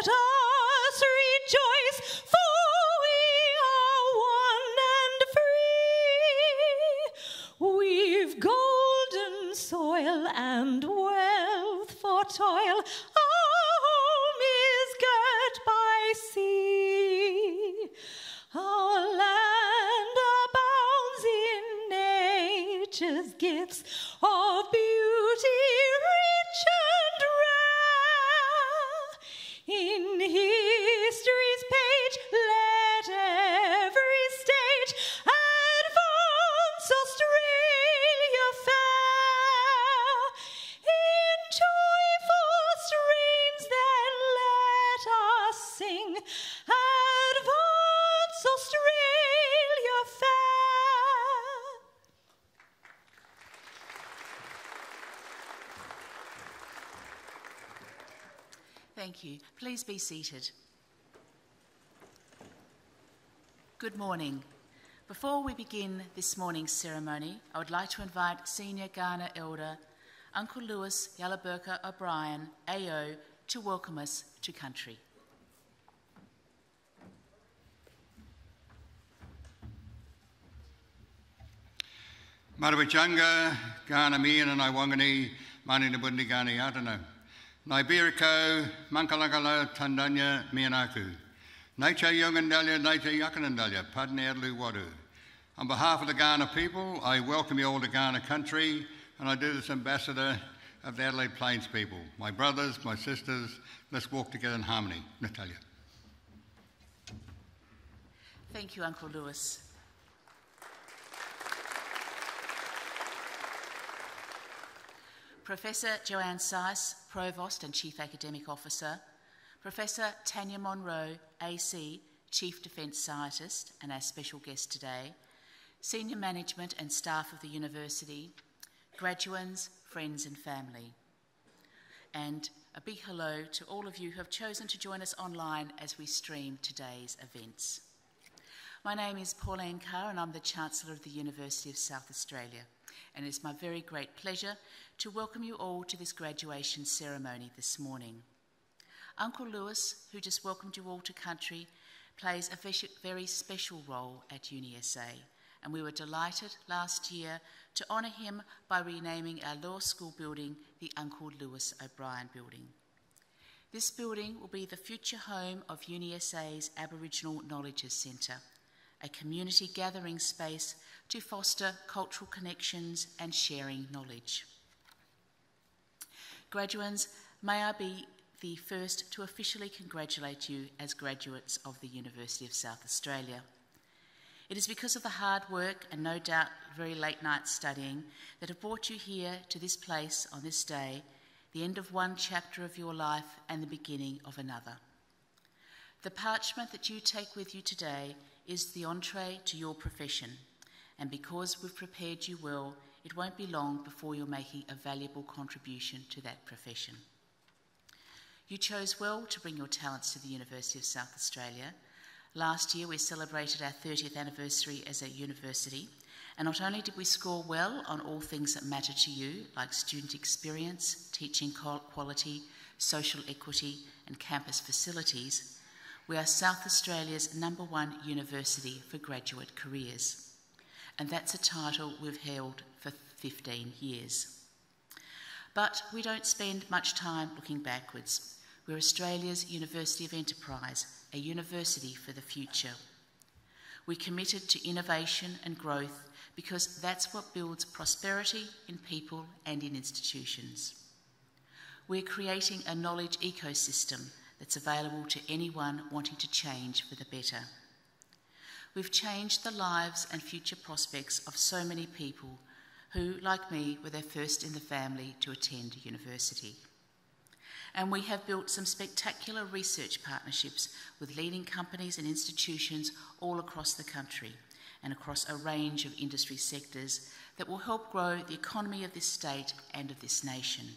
let us rejoice, for we are one and free. We've golden soil and wealth for toil. Our home is girt by sea. Our land abounds in nature's gifts of beauty rich and rare. In history's page, let every stage advance Australia fair. In joyful strains then let us sing, advance Australia fair. Thank you. Please be seated. Good morning. Before we begin this morning's ceremony, I would like to invite Senior Kaurna Elder, Uncle Lewis Yalaburka O'Brien, AO, to welcome us to country. Marawachanga, Kaurna Mian and Iwangani, Mani Nabundi Gani Atana. Naibiriko, Mankalakala, Tandanya, Mianaku. Nature Yungandalia, Nature Yakanandalia, Padne Adlu Wadu. On behalf of the Kaurna people, I welcome you all to Kaurna country, and I do this ambassador of the Adelaide Plains people. My brothers, my sisters, let's walk together in harmony. Natalia. Thank you, Uncle Lewis. Professor Joanne Seiss, Provost and Chief Academic Officer, Professor Tanya Monroe, AC, Chief Defence Scientist and our special guest today, senior management and staff of the university, graduands, friends and family. And a big hello to all of you who have chosen to join us online as we stream today's events. My name is Pauline Carr and I'm the Chancellor of the University of South Australia, and it's my very great pleasure to welcome you all to this graduation ceremony this morning. Uncle Lewis, who just welcomed you all to country, plays a very special role at UniSA, and we were delighted last year to honour him by renaming our law school building the Uncle Lewis O'Brien Building. This building will be the future home of UniSA's Aboriginal Knowledge Centre, a community gathering space to foster cultural connections and sharing knowledge. Graduands, may I be the first to officially congratulate you as graduates of the University of South Australia. It is because of the hard work and no doubt very late night studying that have brought you here to this place on this day, the end of one chapter of your life and the beginning of another. The parchment that you take with you today is the entree to your profession, and because we've prepared you well, it won't be long before you're making a valuable contribution to that profession. You chose well to bring your talents to the University of South Australia. Last year we celebrated our 30th anniversary as a university, and not only did we score well on all things that matter to you, like student experience, teaching quality, social equity and campus facilities, we are South Australia's #1 university for graduate careers. And that's a title we've held for 15 years. But we don't spend much time looking backwards. We're Australia's University of Enterprise, a university for the future. We're committed to innovation and growth because that's what builds prosperity in people and in institutions. We're creating a knowledge ecosystem that's available to anyone wanting to change for the better. We've changed the lives and future prospects of so many people who, like me, were their first in the family to attend university. And we have built some spectacular research partnerships with leading companies and institutions all across the country and across a range of industry sectors that will help grow the economy of this state and of this nation.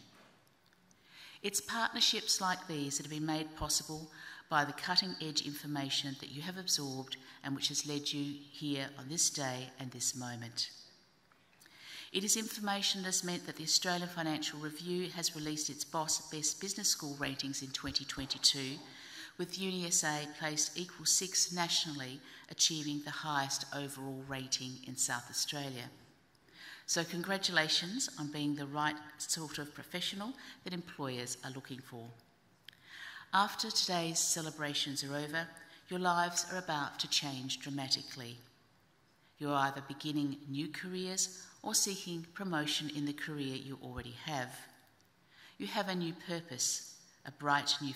It's partnerships like these that have been made possible by the cutting-edge information that you have absorbed and which has led you here on this day and this moment. It is information that has meant that the Australian Financial Review has released its Best Business School ratings in 2022, with UniSA placed equal 6 nationally, achieving the highest overall rating in South Australia. So congratulations on being the right sort of professional that employers are looking for. After today's celebrations are over, your lives are about to change dramatically. You're either beginning new careers or seeking promotion in the career you already have. You have a new purpose, a bright new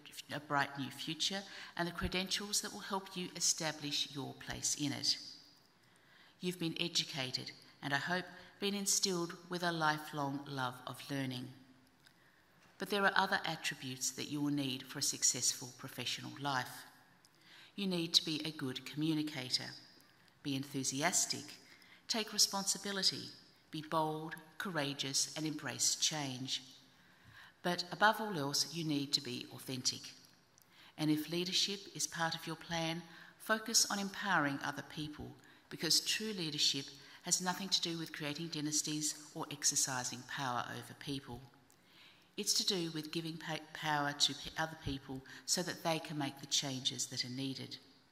future, and the credentials that will help you establish your place in it. You've been educated and, I hope, been instilled with a lifelong love of learning. But there are other attributes that you will need for a successful professional life. You need to be a good communicator, be enthusiastic, take responsibility, be bold, courageous, and embrace change. But above all else, you need to be authentic. And if leadership is part of your plan, focus on empowering other people, because true leadership has nothing to do with creating dynasties or exercising power over people. It's to do with giving power to other people so that they can make the changes that are needed.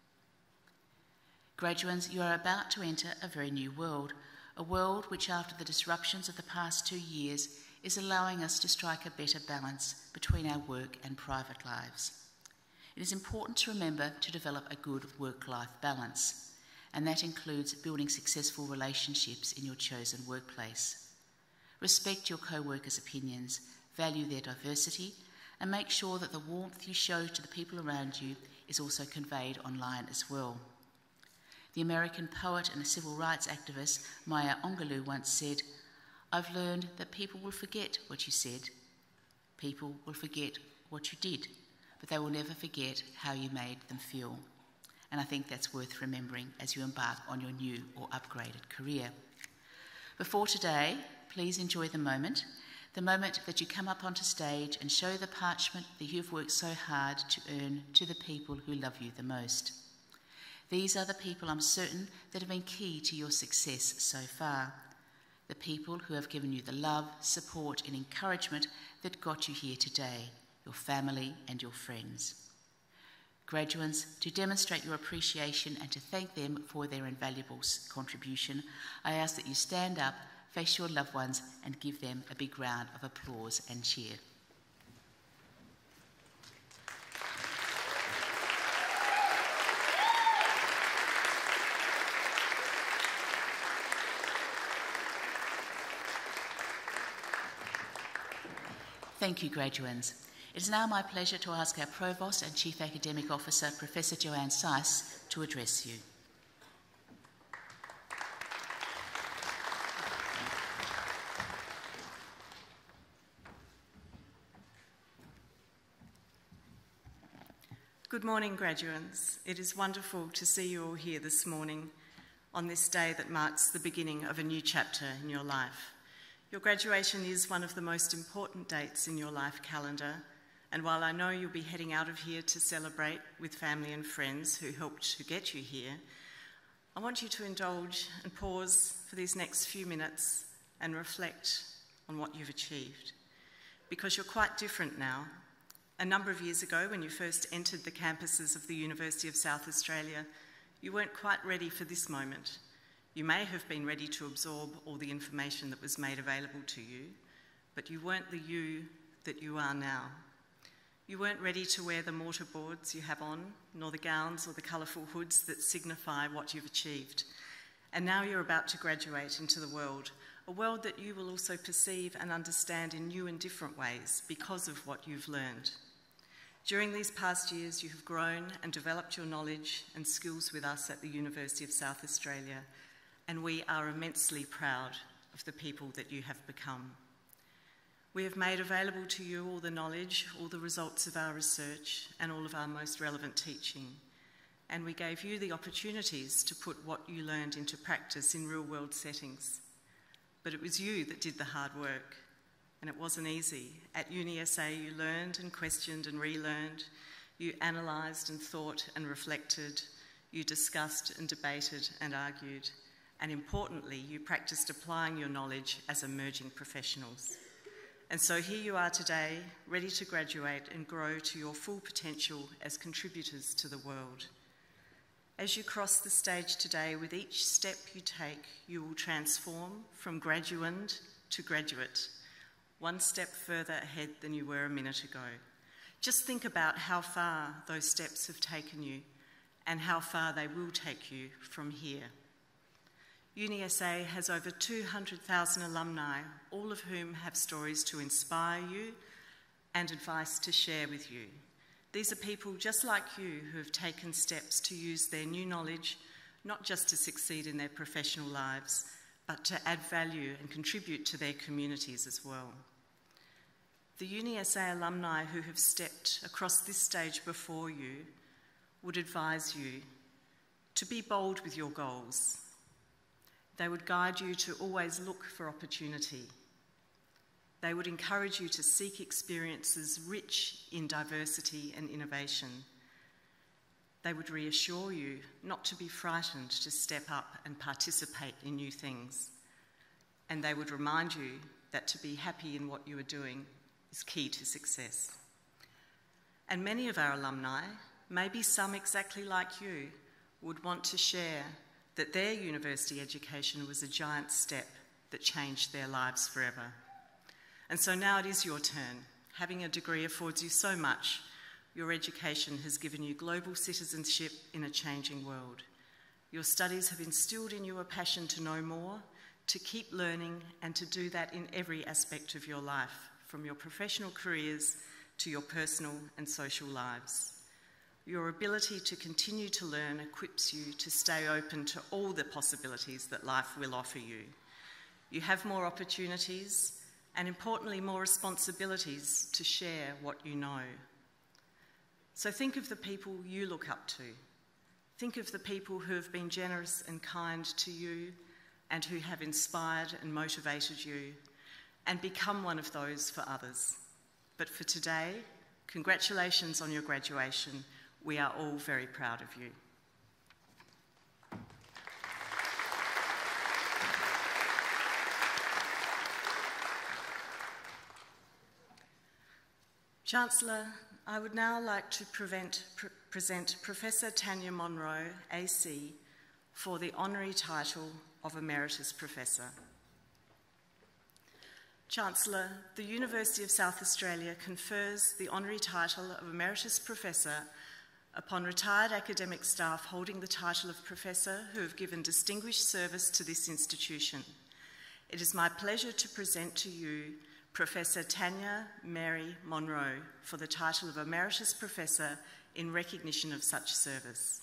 Graduates, you are about to enter a very new world, a world which, after the disruptions of the past 2 years, is allowing us to strike a better balance between our work and private lives. It is important to remember to develop a good work-life balance, and that includes building successful relationships in your chosen workplace. Respect your co-workers' opinions, value their diversity, and make sure that the warmth you show to the people around you is also conveyed online as well. The American poet and civil rights activist Maya Angelou once said, "I've learned that people will forget what you said. People will forget what you did, but they will never forget how you made them feel." And I think that's worth remembering as you embark on your new or upgraded career. Before today, please enjoy the moment that you come up onto stage and show the parchment that you've worked so hard to earn to the people who love you the most. These are the people, I'm certain, that have been key to your success so far. The people who have given you the love, support and encouragement that got you here today, your family and your friends. Graduates, to demonstrate your appreciation and to thank them for their invaluable contribution, I ask that you stand up, face your loved ones and give them a big round of applause and cheer. Thank you, graduates. It is now my pleasure to ask our Provost and Chief Academic Officer, Professor Joanne Seiss, to address you. Good morning, graduates. It is wonderful to see you all here this morning on this day that marks the beginning of a new chapter in your life. Your graduation is one of the most important dates in your life calendar, and while I know you'll be heading out of here to celebrate with family and friends who helped to get you here, I want you to indulge and pause for these next few minutes and reflect on what you've achieved. Because you're quite different now. A number of years ago, when you first entered the campuses of the University of South Australia, you weren't quite ready for this moment. You may have been ready to absorb all the information that was made available to you, but you weren't the you that you are now. You weren't ready to wear the mortarboards you have on, nor the gowns or the colourful hoods that signify what you've achieved. And now you're about to graduate into the world, a world that you will also perceive and understand in new and different ways because of what you've learned. During these past years, you have grown and developed your knowledge and skills with us at the University of South Australia, and we are immensely proud of the people that you have become. We have made available to you all the knowledge, all the results of our research, and all of our most relevant teaching. And we gave you the opportunities to put what you learned into practice in real-world settings. But it was you that did the hard work, and it wasn't easy. At UniSA, you learned and questioned and relearned. You analysed and thought and reflected. You discussed and debated and argued. And importantly, you practiced applying your knowledge as emerging professionals. And so here you are today, ready to graduate and grow to your full potential as contributors to the world. As you cross the stage today, with each step you take, you will transform from graduand to graduate, one step further ahead than you were a minute ago. Just think about how far those steps have taken you and how far they will take you from here. UniSA has over 200,000 alumni, all of whom have stories to inspire you and advice to share with you. These are people just like you who have taken steps to use their new knowledge, not just to succeed in their professional lives, but to add value and contribute to their communities as well. The UniSA alumni who have stepped across this stage before you would advise you to be bold with your goals. They would guide you to always look for opportunity. They would encourage you to seek experiences rich in diversity and innovation. They would reassure you not to be frightened to step up and participate in new things. And they would remind you that to be happy in what you are doing is key to success. And many of our alumni, maybe some exactly like you, would want to share that their university education was a giant step that changed their lives forever. And so now it is your turn. Having a degree affords you so much. Your education has given you global citizenship in a changing world. Your studies have instilled in you a passion to know more, to keep learning, and to do that in every aspect of your life, from your professional careers to your personal and social lives. Your ability to continue to learn equips you to stay open to all the possibilities that life will offer you. You have more opportunities and, importantly, more responsibilities to share what you know. So think of the people you look up to. Think of the people who have been generous and kind to you and who have inspired and motivated you, and become one of those for others. But for today, congratulations on your graduation. We are all very proud of you. Chancellor, I would now like to present Professor Tanya Monro, AC, for the honorary title of Emeritus Professor. Chancellor, the University of South Australia confers the honorary title of Emeritus Professor upon retired academic staff holding the title of Professor who have given distinguished service to this institution. It is my pleasure to present to you Professor Tanya Mary Monro for the title of Emeritus Professor in recognition of such service.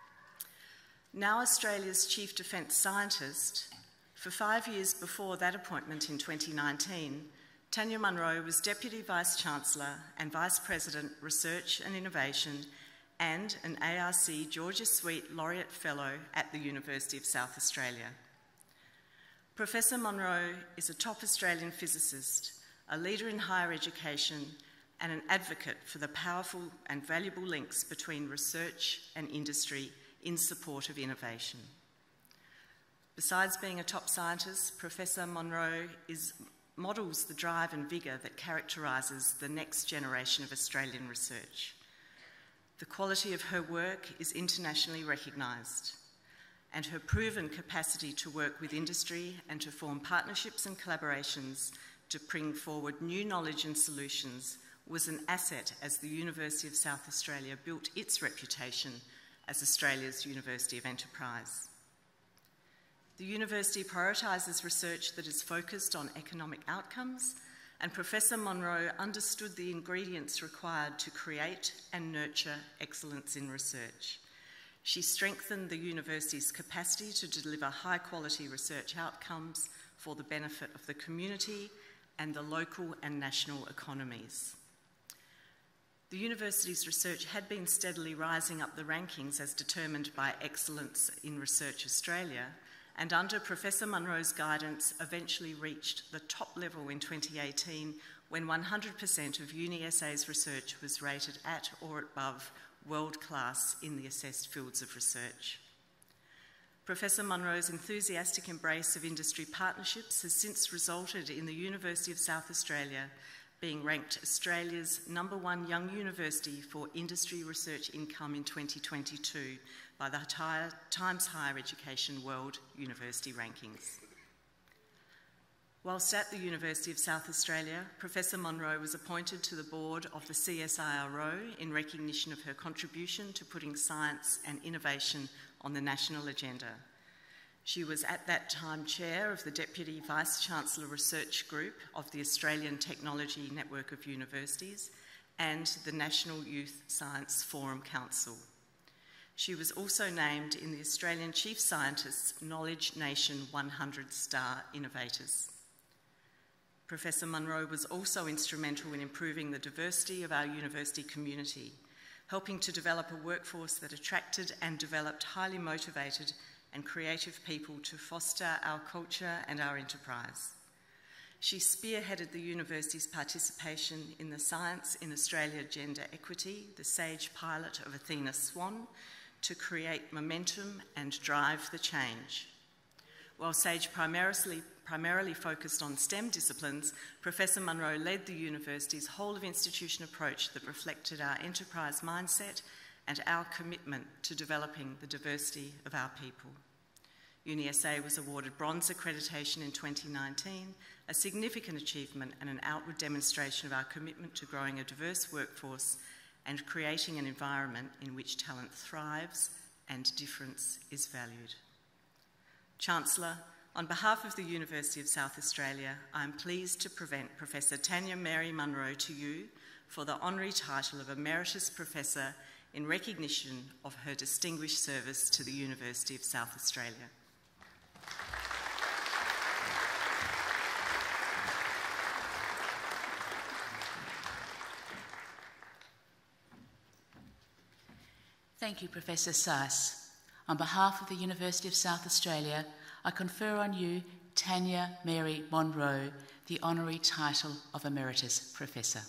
Now Australia's Chief Defence Scientist, for 5 years before that appointment in 2019, Tanya Monro was Deputy Vice-Chancellor and Vice President, Research and Innovation, and an ARC Georgia Sweet Laureate Fellow at the University of South Australia. Professor Monro is a top Australian physicist, a leader in higher education, and an advocate for the powerful and valuable links between research and industry in support of innovation. Besides being a top scientist, Professor Monro models the drive and vigour that characterises the next generation of Australian research. The quality of her work is internationally recognised, and her proven capacity to work with industry and to form partnerships and collaborations to bring forward new knowledge and solutions was an asset as the University of South Australia built its reputation as Australia's University of Enterprise. The university prioritises research that is focused on economic outcomes, and Professor Monro understood the ingredients required to create and nurture excellence in research. She strengthened the university's capacity to deliver high-quality research outcomes for the benefit of the community and the local and national economies. The university's research had been steadily rising up the rankings as determined by Excellence in Research Australia, and under Professor Monro's guidance eventually reached the top level in 2018 when 100% of UniSA's research was rated at or above world class in the assessed fields of research. Professor Munro's enthusiastic embrace of industry partnerships has since resulted in the University of South Australia being ranked Australia's #1 young university for industry research income in 2022 by the Times Higher Education World University Rankings. Whilst at the University of South Australia, Professor Munro was appointed to the board of the CSIRO in recognition of her contribution to putting science and innovation on the national agenda. She was at that time chair of the Deputy Vice-Chancellor Research Group of the Australian Technology Network of Universities and the National Youth Science Forum Council. She was also named in the Australian Chief Scientist's Knowledge Nation 100 Star Innovators. Professor Munro was also instrumental in improving the diversity of our university community, helping to develop a workforce that attracted and developed highly motivated and creative people to foster our culture and our enterprise. She spearheaded the university's participation in the Science in Australia Gender Equity, the SAGE pilot of Athena Swan, to create momentum and drive the change. While SAGE primarily focused on STEM disciplines, Professor Munro led the university's whole-of-institution approach that reflected our enterprise mindset and our commitment to developing the diversity of our people. UniSA was awarded bronze accreditation in 2019, a significant achievement and an outward demonstration of our commitment to growing a diverse workforce and creating an environment in which talent thrives and difference is valued. Chancellor, on behalf of the University of South Australia, I am pleased to present Professor Tanya Mary Munro to you for the honorary title of Emeritus Professor in recognition of her distinguished service to the University of South Australia. Thank you, Professor Seiss. On behalf of the University of South Australia, I confer on you, Tanya Mary Munro, the honorary title of Emeritus Professor.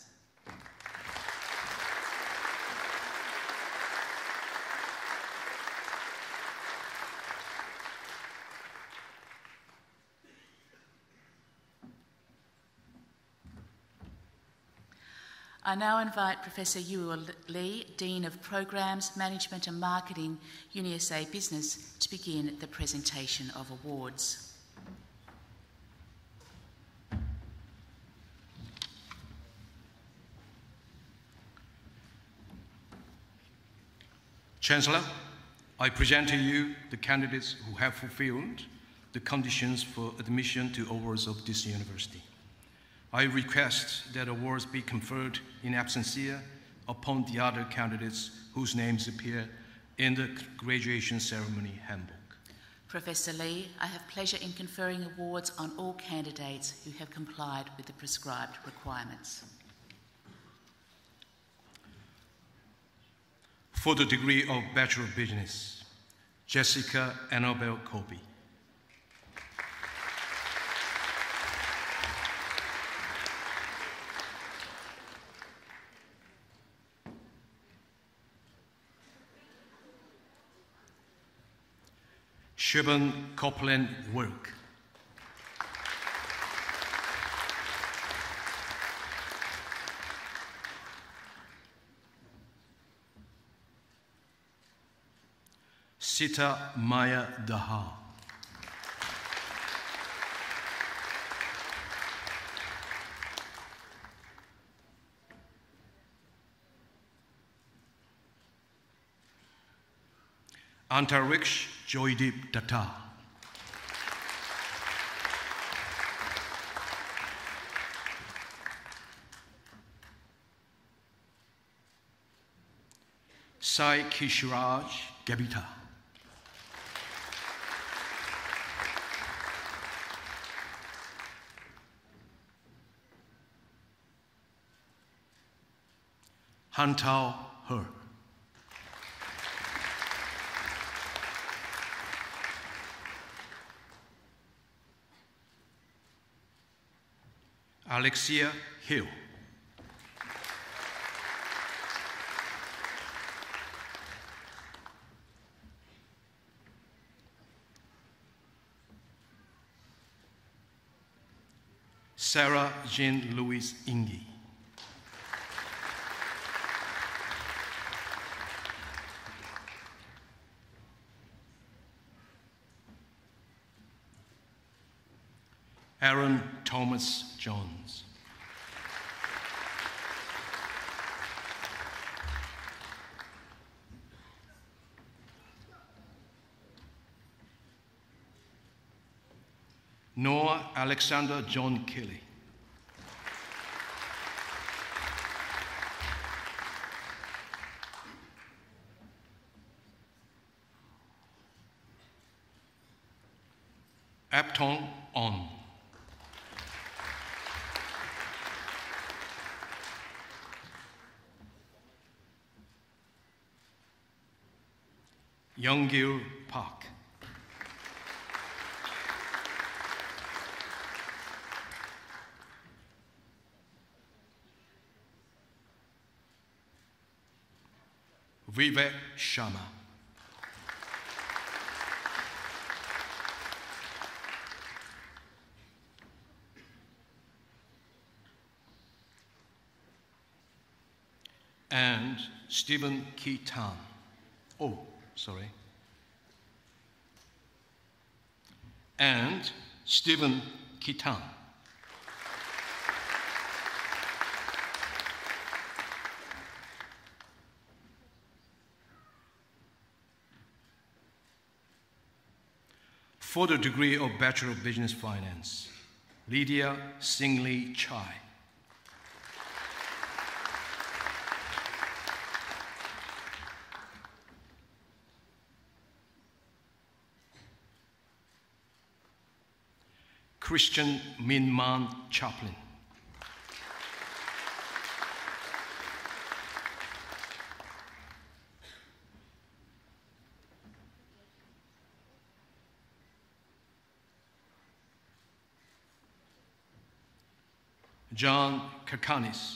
I now invite Professor Yuo Lee, Dean of Programs, Management and Marketing, UniSA Business, to begin the presentation of awards. Chancellor, I present to you the candidates who have fulfilled the conditions for admission to awards of this university. I request that awards be conferred in absentia upon the other candidates whose names appear in the graduation ceremony handbook. Professor Lee, I have pleasure in conferring awards on all candidates who have complied with the prescribed requirements. For the degree of Bachelor of Business, Jessica Annabelle Colby. Siobhan Copeland Work. Sita Maya Daha. Antariksh Joydeep Datta. Sai Kishiraj Gabita. Hantao Her. Alexia Hill. Sarah Jean Louise Ingi. Aaron Thomas Jones. Noah Alexander John Kelly. Aptong On. Younggil Park. Vivek Sharma. And Stephen Keaton. Oh, sorry. And Stephen Keaton. For the degree of Bachelor of Business Finance, Lydia Singley Chai. Christian Minman Chaplin. John Kakanis.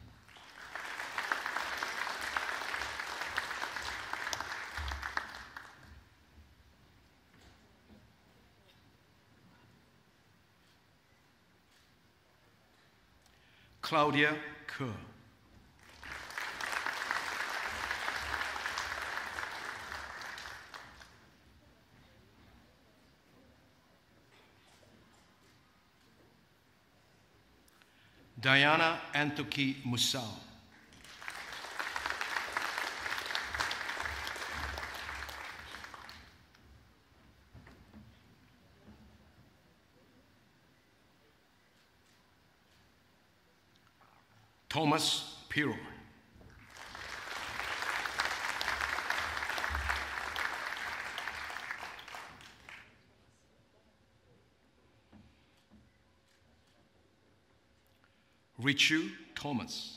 Claudia Kerr. Diana Antoki Musau. Thomas Pirro. Richu Thomas.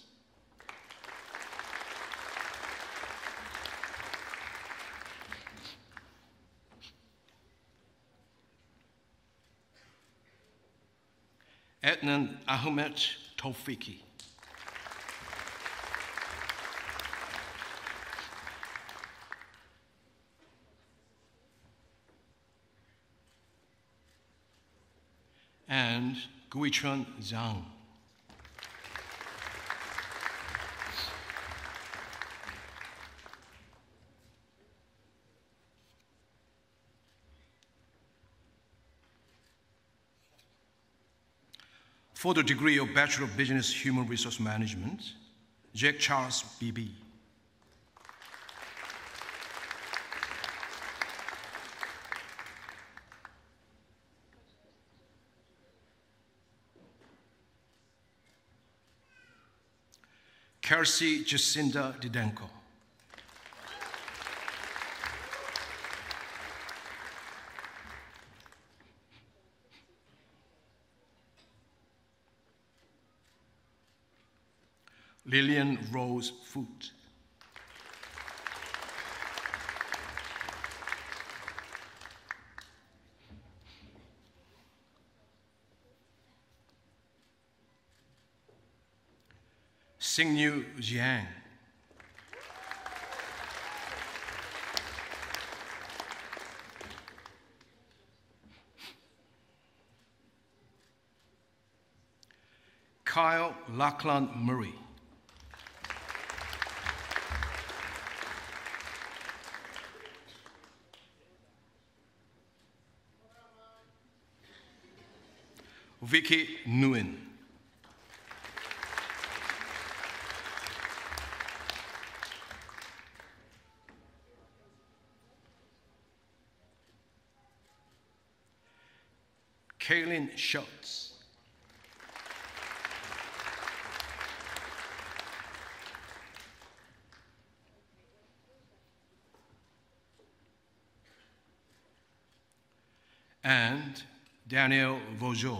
Adnan Ahmed Tawfiki. And Guichuan Zhang. For the degree of Bachelor of Business Human Resource Management, Jack Charles B.B. Kelsey Jacinda Didenko. Lillian Rose Foot. Xingyu Jiang. Kyle Lachlan Murray. Vicky Nguyen. Kaylin Schultz. And Daniel Vaugeot.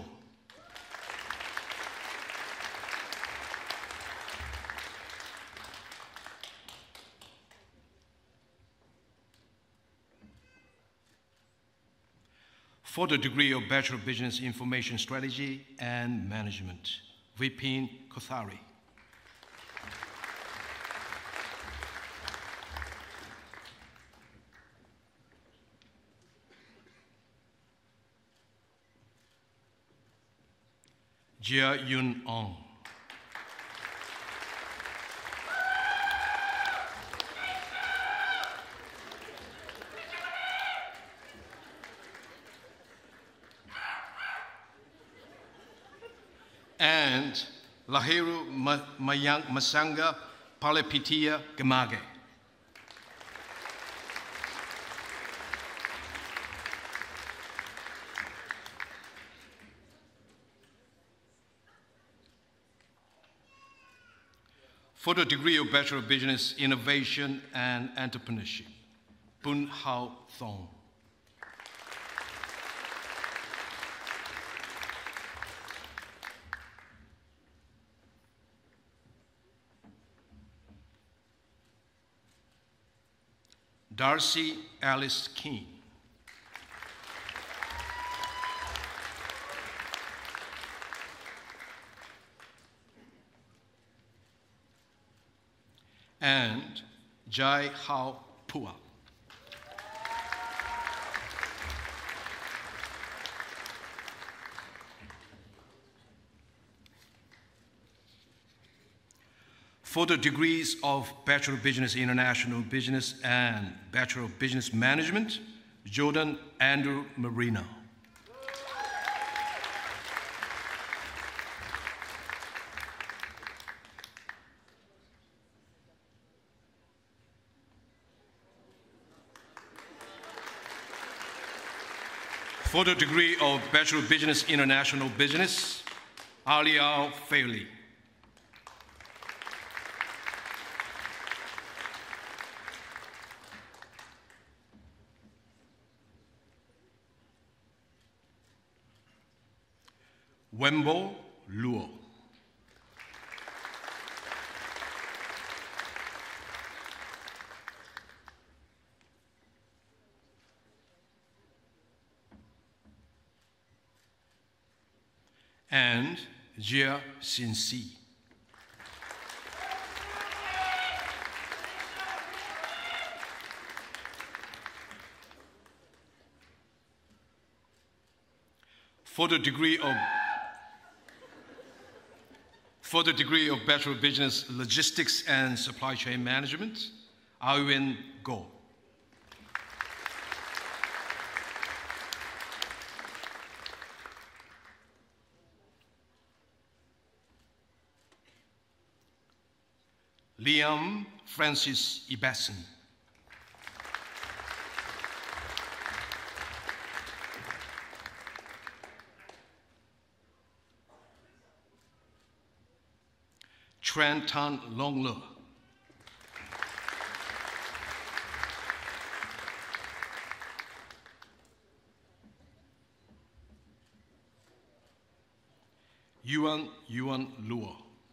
For the degree of Bachelor of Business Information Strategy and Management, Vipin Kothari. Jia Yun Ong. And Lahiru Masanga Palepitia Gamage. For the degree of Bachelor of Business Innovation and Entrepreneurship, Bun Hao Thong. Darcy Alice Keane. And Jai Hao Pua. For the degrees of Bachelor of Business International Business and Bachelor of Business Management, Jordan Andrew Marino. For the degree of Bachelor of Business International Business, Aliao Fairley. Wembo Luo. And Jia Xin-si. For the degree of Bachelor of Business Logistics and Supply Chain Management, Awin Go. Liam Francis Ibassen. Trenton Longlu. Yuan Luo.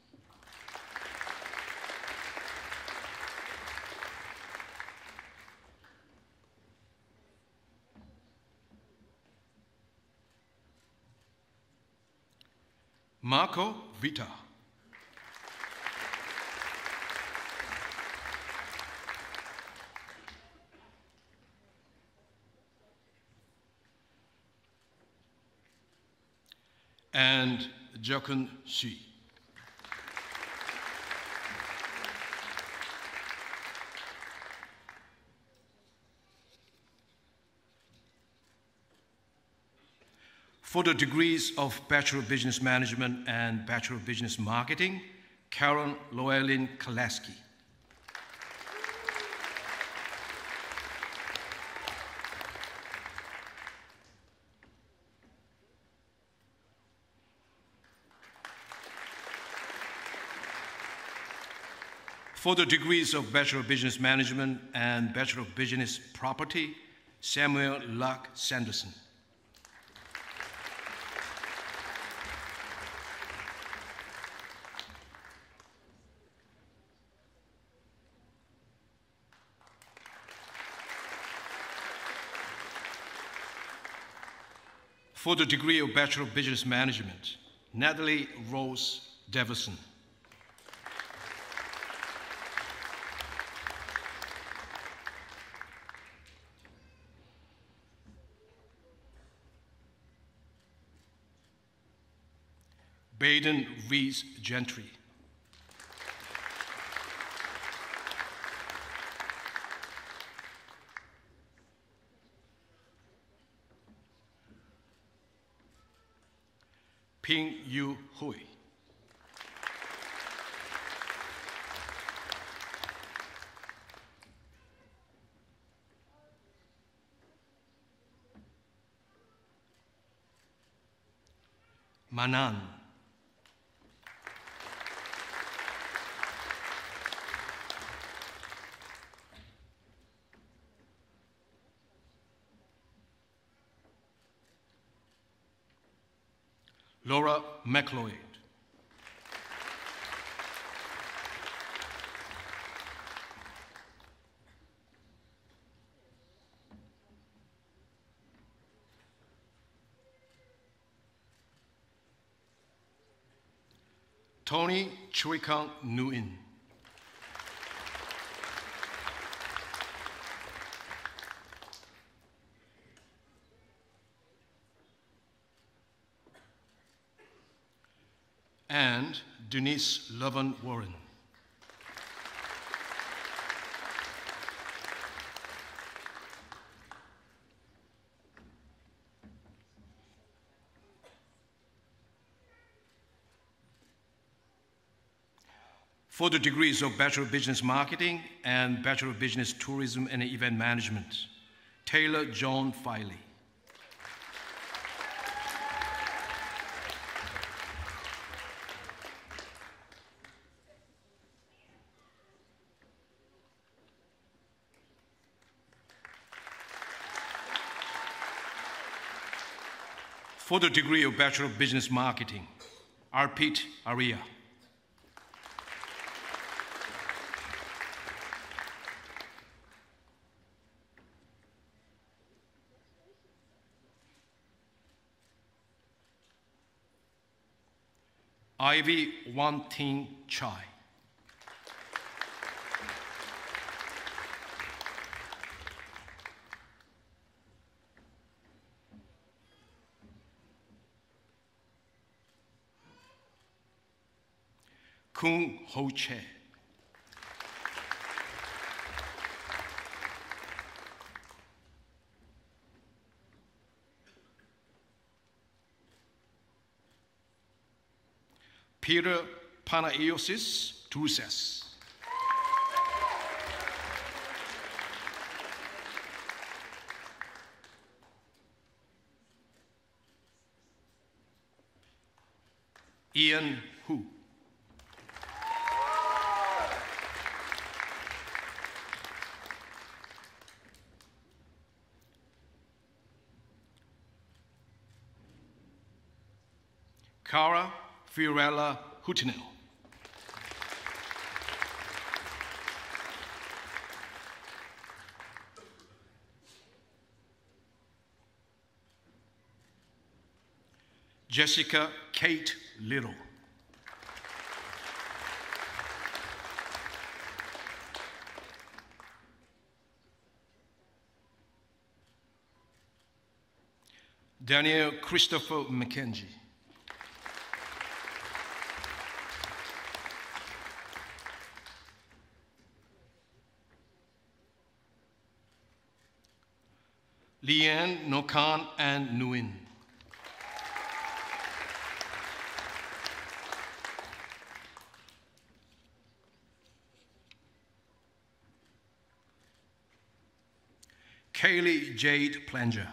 Marco Vita. And Jokun Shi. For the degrees of Bachelor of Business Management and Bachelor of Business Marketing, Karen Llewellyn Kaleski. For the degrees of Bachelor of Business Management and Bachelor of Business Property, Samuel Luck Sanderson. For the degree of Bachelor of Business Management, Natalie Rose Deverson. Baden Rees Gentry. Ping Yu Hui. Manan. Laura McLeod. Tony Chuikang Nguyen. And Denise Lovan Warren. For the degrees of Bachelor of Business Marketing and Bachelor of Business Tourism and Event Management, Taylor John Filey. For the degree of Bachelor of Business Marketing, Arpit Arya. Ivy Wan Ting Chai. Kung Ho Che. Peter Panaiosis Drusas. Ian Hu. Cara Fiorella Houtinel. Jessica Kate Little. Daniel Christopher McKenzie. Leanne Nokan and Nguyen. Kaylee Jade Planger.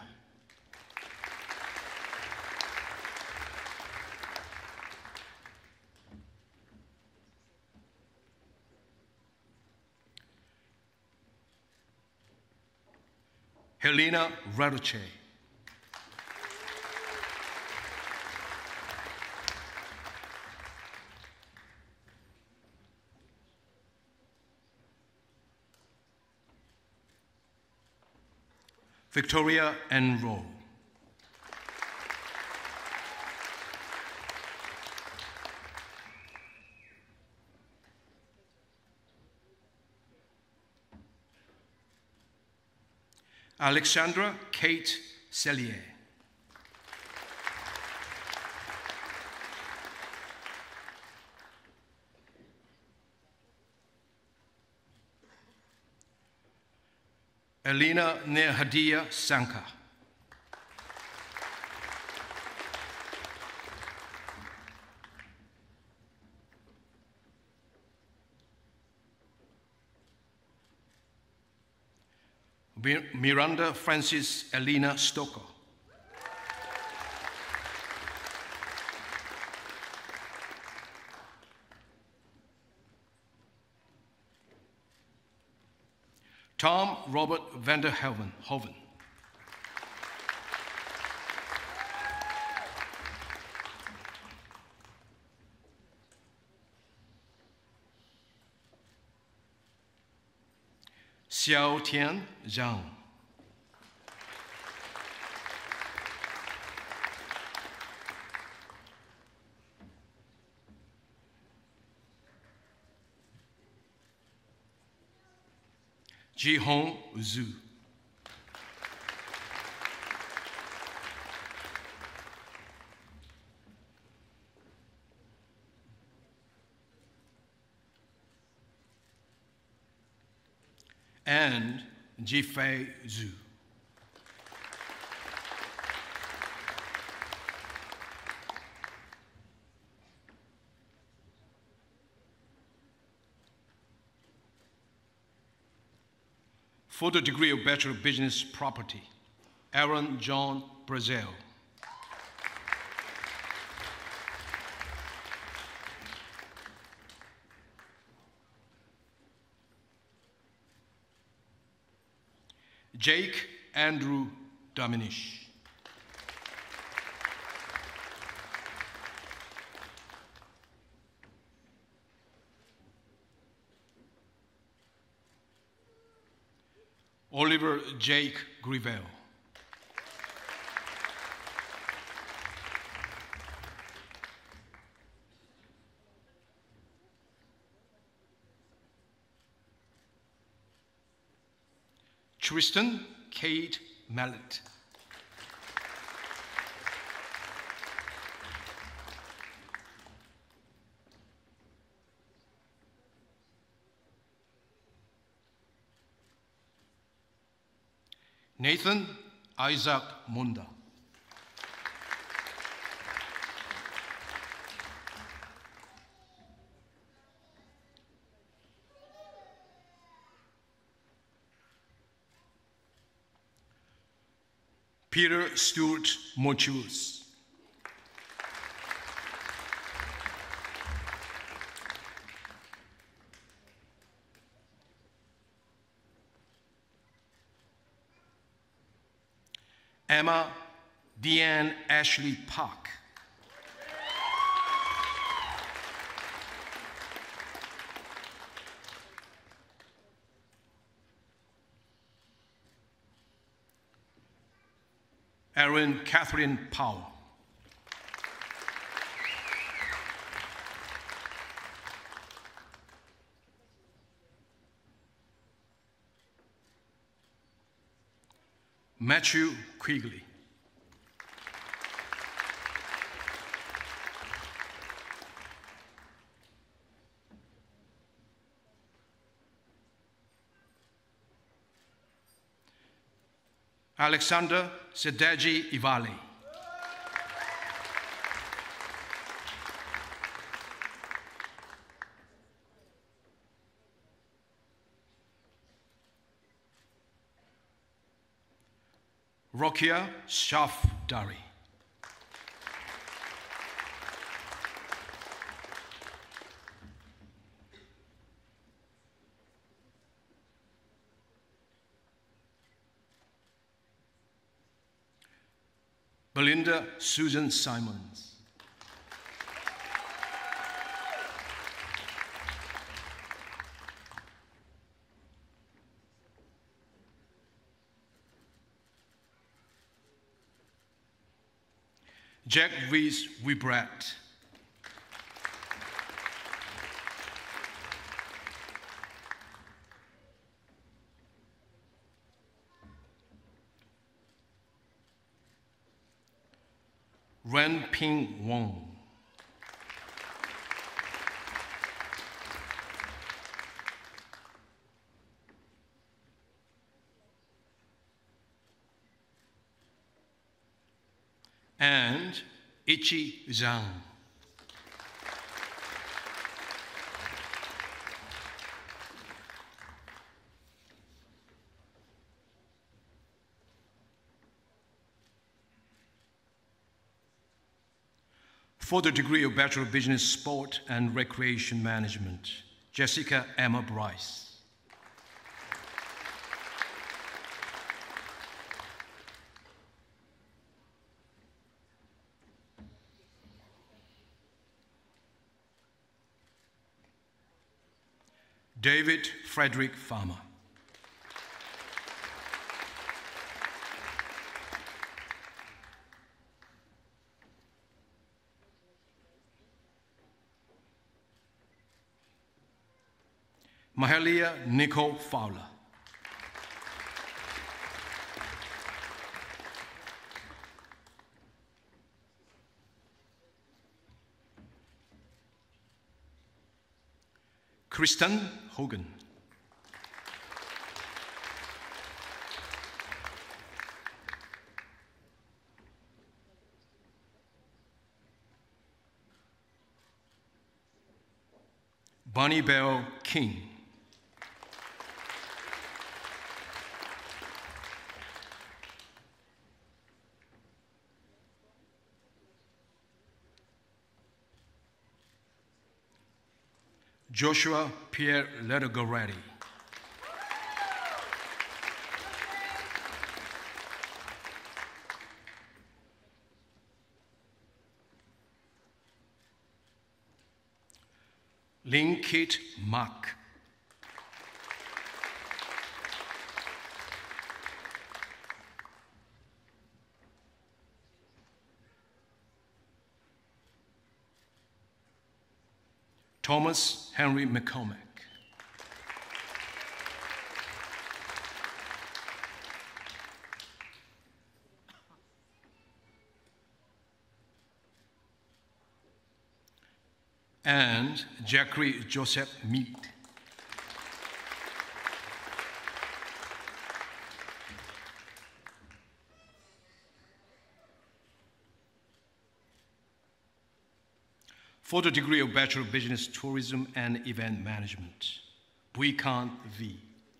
Helena Radoche. Victoria Enro. Alexandra Kate Cellier. Elena Nehadia Sanka. Miranda Francis Elena Stoker. Tom Robert Vanderhoven. Xiao Tian Zhang. Jihong Zhu. And Jifei Zhu. For the degree of Bachelor of Business Property, Aaron John Brazil. Jake Andrew Dominish. Oliver Jake Grivel. Tristan Kate Mallet. Nathan Isaac Munda. Peter Stewart Mochus. Emma Deanne Ashley Park. Erin Catherine Powell. Matthew Quigley. Alexander Sedaji Ivali. Rokia Shafdari. Belinda Susan Simons. Jack Rees Wibrat. Ren Ping Wong. And Ichi Zhang. For the degree of Bachelor of Business, Sport and Recreation Management, Jessica Emma Bryce. David Frederick Farmer. Mahalia Nicole Fowler. Kristen Hogan. Bonnie Bell King. Joshua Pierre Ledergoretti. Lin Kit Mak. Thomas Henry McCormack. And Jackie Joseph Mead. For the degree of Bachelor of Business, Tourism and Event Management, Buikan V.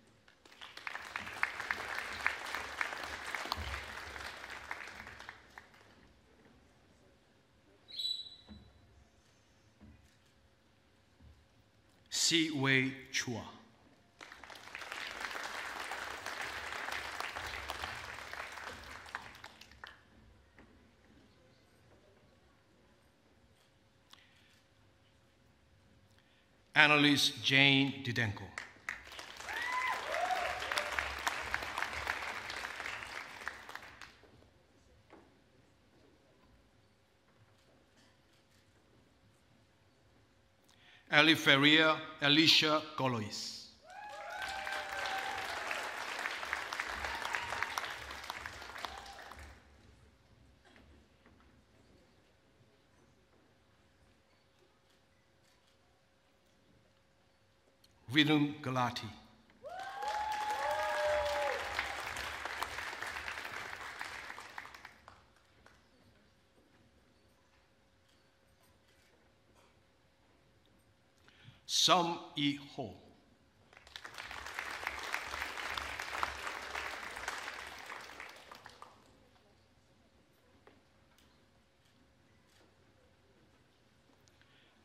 Si Wei Chua. Annalise Jane Didenko. Ali Ferrier, Alicia Golois. Vidum Galati. Sum E Ho.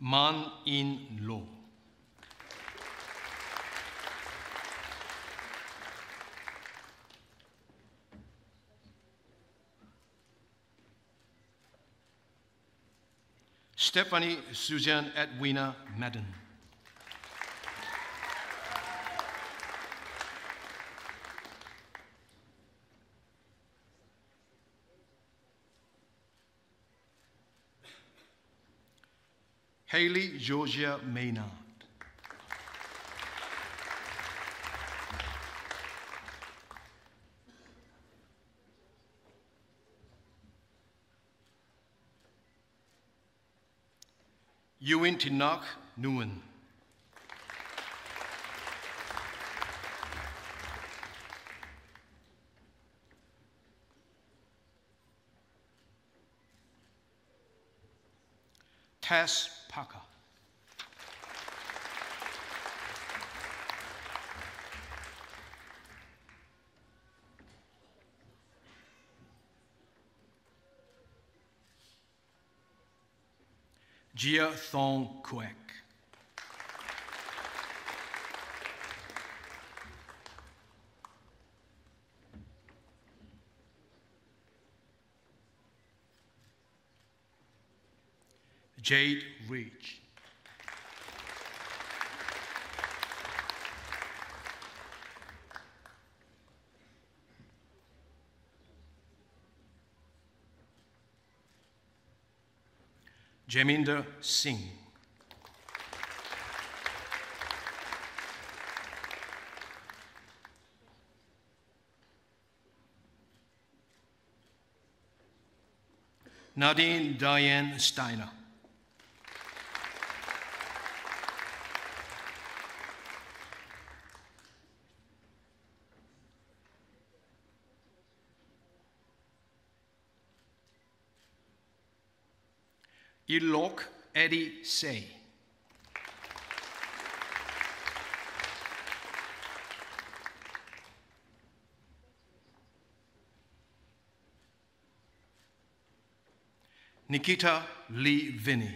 Man In Lo. Stephanie Suzanne Edwina Madden. Haley Georgia Maynard. Ewan Tinok Nguyen. Tess Parker. Gia Thong Quek. Jade Ridge. Jaminder Singh. Nadine Diane Steiner. Ilok Eddie Say. Nikita Lee Vinny.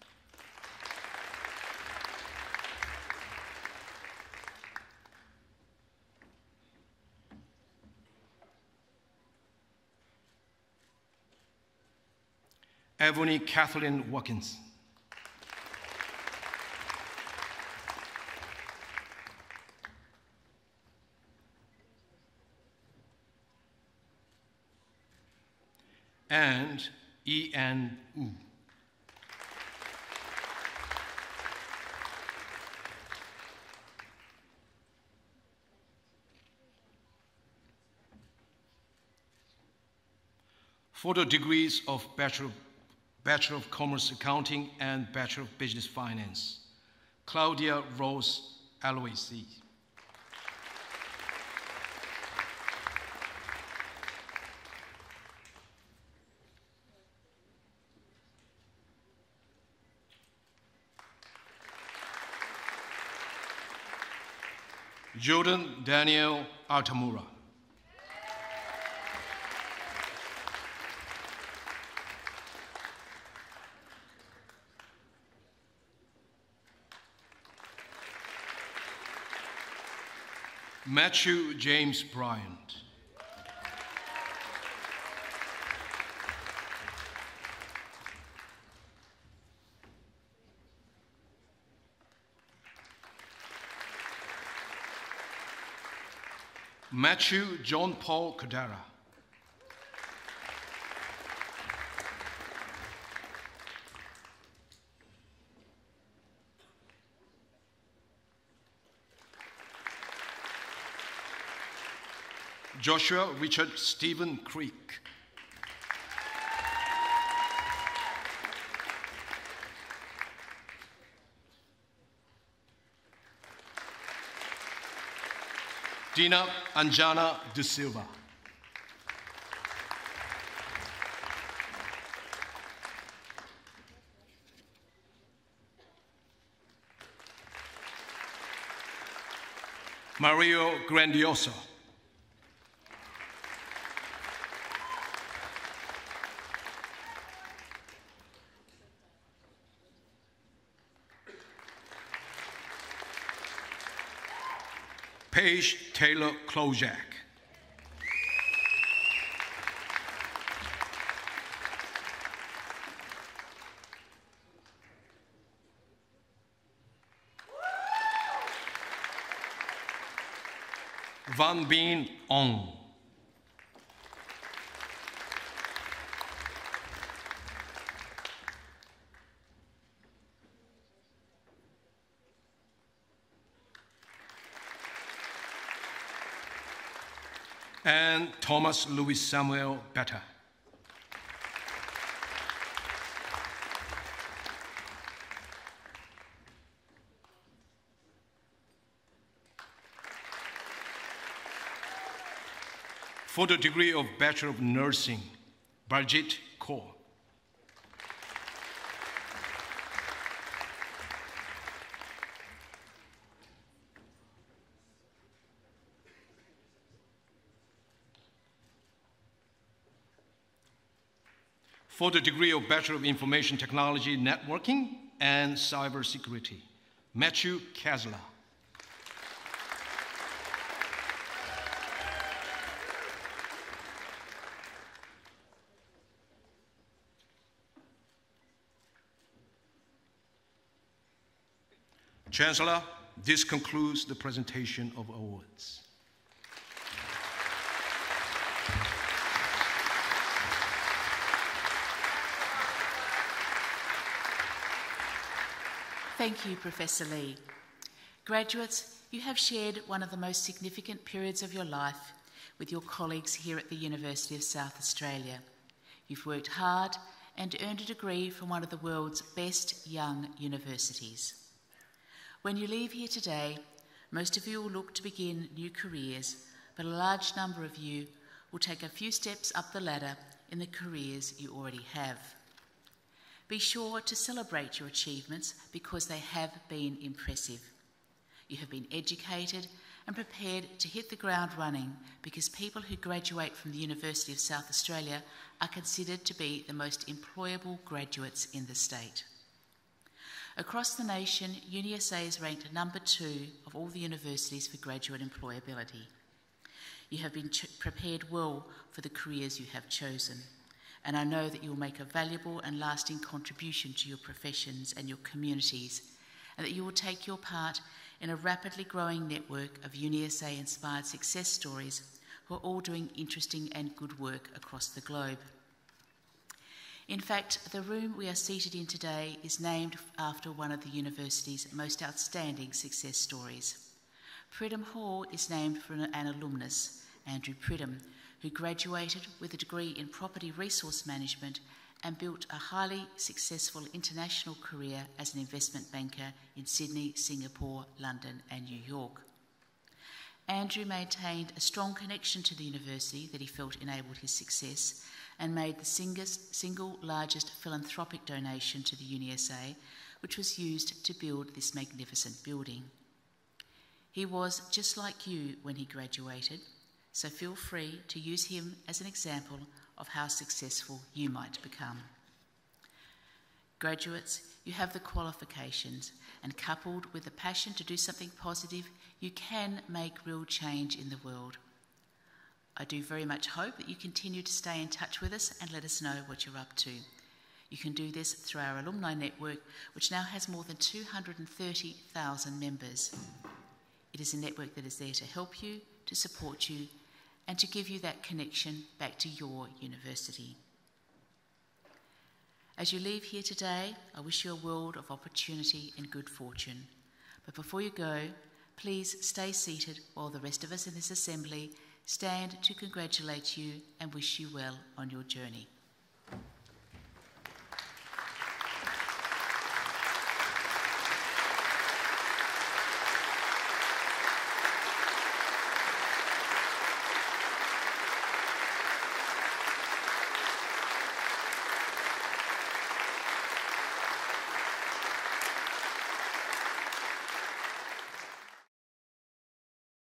Ebony Kathleen Watkins. And E.N. Wu. For the degrees of Bachelor of Commerce Accounting and Bachelor of Business Finance, Claudia Rose Aloisi. Jordan Daniel Altamura. Matthew James Bryant. Matthew John Paul Kadara. Joshua Richard Stephen Creek. Dina Anjana De Silva. Mario Grandioso. Paige Taylor Klojak. Van Bien Ong. And Thomas Louis Samuel Better. For the degree of Bachelor of Nursing, Baljeet Kaur. For the degree of Bachelor of Information Technology, Networking and Cybersecurity, Matthew Kasla. Chancellor, this concludes the presentation of awards. Thank you, Professor Lee. Graduates, you have shared one of the most significant periods of your life with your colleagues here at the University of South Australia. You've worked hard and earned a degree from one of the world's best young universities. When you leave here today, most of you will look to begin new careers, but a large number of you will take a few steps up the ladder in the careers you already have. Be sure to celebrate your achievements because they have been impressive. You have been educated and prepared to hit the ground running because people who graduate from the University of South Australia are considered to be the most employable graduates in the state. Across the nation, UniSA is ranked number 2 of all the universities for graduate employability. You have been prepared well for the careers you have chosen, and I know that you will make a valuable and lasting contribution to your professions and your communities, and that you will take your part in a rapidly growing network of UniSA-inspired success stories who are all doing interesting and good work across the globe. In fact, the room we are seated in today is named after one of the university's most outstanding success stories. Pridham Hall is named for an alumnus, Andrew Pridham, who graduated with a degree in property resource management and built a highly successful international career as an investment banker in Sydney, Singapore, London and New York. Andrew maintained a strong connection to the university that he felt enabled his success and made the single largest philanthropic donation to the UniSA, which was used to build this magnificent building. He was just like you when he graduated, so feel free to use him as an example of how successful you might become. Graduates, you have the qualifications, and coupled with the passion to do something positive, you can make real change in the world. I do very much hope that you continue to stay in touch with us and let us know what you're up to. You can do this through our alumni network, which now has more than 230,000 members. It is a network that is there to help you, to support you, and to give you that connection back to your university. As you leave here today, I wish you a world of opportunity and good fortune. But before you go, please stay seated while the rest of us in this assembly stand to congratulate you and wish you well on your journey.